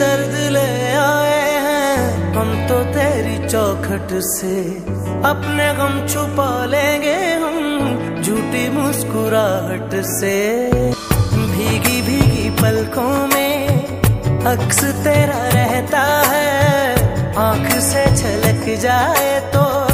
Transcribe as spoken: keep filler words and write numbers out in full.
दर्द ले आए हैं हम तो तेरी चौखट से। अपने गम छुपा लेंगे हम झूठी मुस्कुराहट से। भीगी भीगी पलकों में अक्स तेरा रहता है, आंख से झलक जाए तो